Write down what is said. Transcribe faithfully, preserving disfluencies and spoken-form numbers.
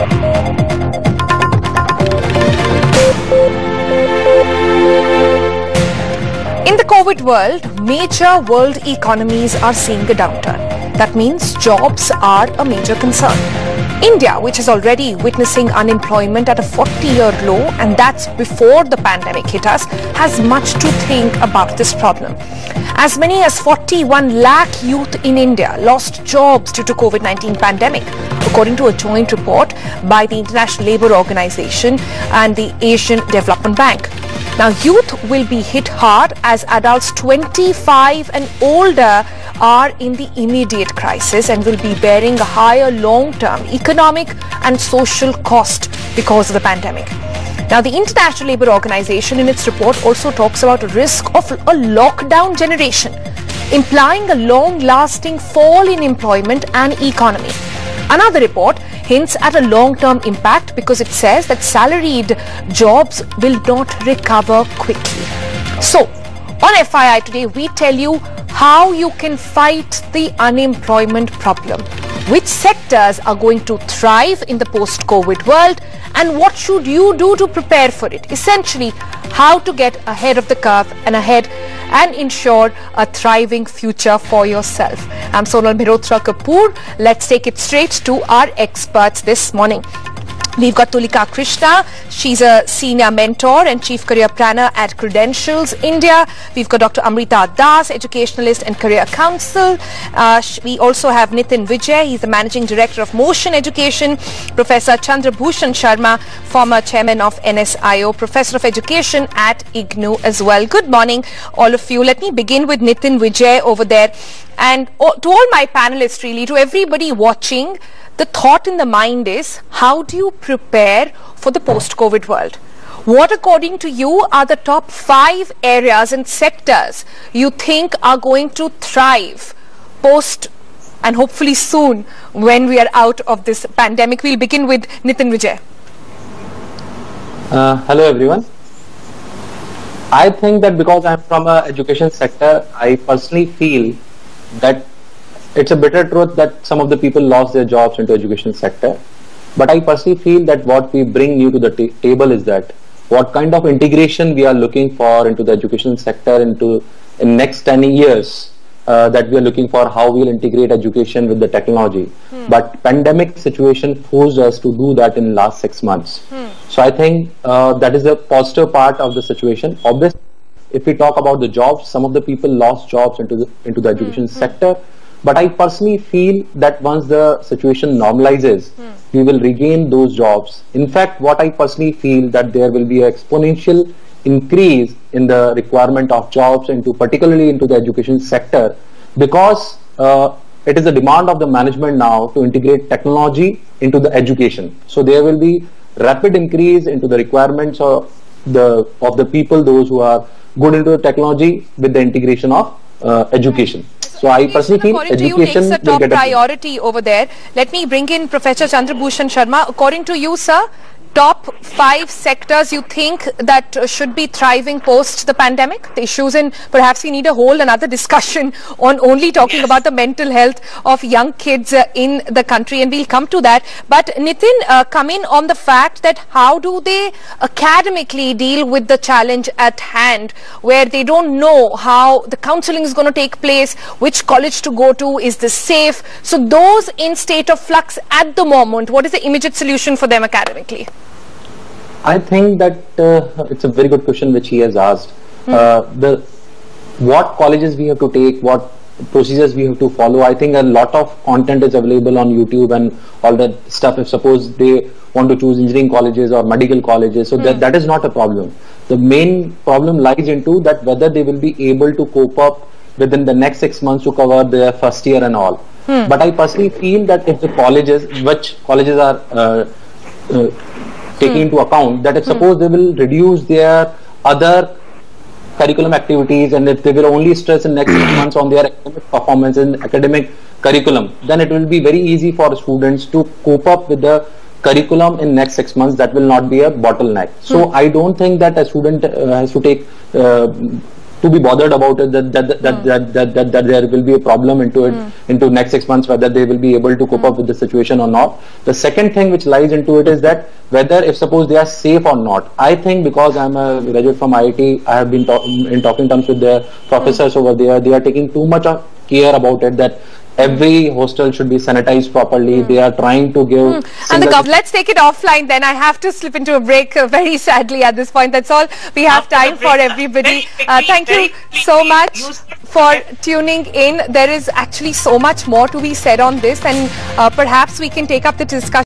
In the COVID world, major world economies are seeing a downturn. That means jobs are a major concern. India, which is already witnessing unemployment at a forty-year low, and that's before the pandemic hit us, has much to think about this problem. As many as forty-one lakh youth in India lost jobs due to COVID nineteen pandemic, according to a joint report by the International Labour Organization and the Asian Development Bank. Now, youth will be hit hard as adults twenty-five and older are in the immediate crisis and will be bearing a higher long-term economic and social cost because of the pandemic. Now, the International Labour Organization in its report also talks about a risk of a lockdown generation, implying a long-lasting fall in employment and economy. Another report hints at a long-term impact because it says that salaried jobs will not recover quickly. So, on F I I today, we tell you how you can fight the unemployment problem, which sectors are going to thrive in the post-COVID world, and what should you do to prepare for it. Essentially, how to get ahead of the curve and ahead and ensure a thriving future for yourself. I'm Sonal Mehrotra Kapoor. Let's take it straight to our experts this morning. We've got Tulika Krishna. She's a senior mentor and chief career planner at Credentials India. We've got Doctor Amrita Das, educationalist and career counsel. Uh, we also have Nitin Vijay. He's the managing director of Motion Education. Professor Chandra Bhushan Sharma, former chairman of N S I O, professor of education at I G N U as well. Good morning, all of you. Let me begin with Nitin Vijay over there. And to all my panelists, really, to everybody watching, the thought in the mind is, how do you prepare for the post-COVID world? What, according to you, are the top five areas and sectors you think are going to thrive post and hopefully soon when we are out of this pandemic? We'll begin with Nitin Vijay. Uh, hello, everyone. I think that because I'm from an education sector, I personally feel that it's a bitter truth that some of the people lost their jobs into education sector. But I personally feel that what we bring new to the ta table is that what kind of integration we are looking for into the education sector into in next ten years, uh, that we are looking for how we'll integrate education with the technology. Hmm. But pandemic situation forced us to do that in last six months. Hmm. So I think uh, that is the positive part of the situation. Obviously, if we talk about the jobs, some of the people lost jobs into the, into the education hmm. sector. But I personally feel that once the situation normalizes, hmm. we will regain those jobs. In fact, what I personally feel that there will be an exponential increase in the requirement of jobs into particularly into the education sector, because uh, it is a demand of the management now to integrate technology into the education. So there will be rapid increase into the requirements of the of the people, those who are good into the technology with the integration of uh, education. So I personally feel education takes a top priority over there. Let me bring in Professor Chandra Bhushan Sharma. According to you, sir, top five sectors you think that uh, should be thriving post the pandemic? The issues in, perhaps we need a whole another discussion on only talking yes. about the mental health of young kids uh, in the country, and we'll come to that. But Nitin, uh, come in on the fact that how do they academically deal with the challenge at hand, where they don't know how the counseling is going to take place, which college to go to, is this safe? So those in state of flux at the moment, what is the immediate solution for them academically? I think that uh, it's a very good question which he has asked. Hmm. Uh, the what colleges we have to take, what procedures we have to follow. I think a lot of content is available on YouTube and all that stuff. If suppose they want to choose engineering colleges or medical colleges, so hmm. that that is not a problem. The main problem lies into that whether they will be able to cope up within the next six months to cover their first year and all. Hmm. But I personally feel that if the colleges, which colleges are uh, uh, taking hmm. into account that if suppose hmm. they will reduce their other curriculum activities, and if they will only stress in next six months on their academic performance and academic curriculum, then it will be very easy for students to cope up with the curriculum in next six months. That will not be a bottleneck. Hmm. So I don't think that a student uh, has to take uh, to be bothered about it, that that that, mm. that, that, that, that there will be a problem into it mm. into next six months, whether they will be able to cope mm. up with the situation or not. The second thing which lies into it is that whether, if suppose they are safe or not. I think because I'm a graduate from I I T, I have been talk, in talking terms with the professors mm. over there. They are taking too much of care about it, that every hostel should be sanitized properly. Mm. They are trying to give... Mm. And the gov let's take it offline then. I have to slip into a break uh, very sadly at this point. That's all we have After time for everybody. Quickly, uh, thank you so much for tuning in. There is actually so much more to be said on this, and uh, perhaps we can take up the discussion